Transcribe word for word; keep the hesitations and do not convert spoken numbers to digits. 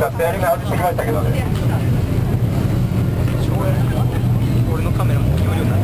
今ステアリング外してきましたけどね。 俺のカメラも容量ない。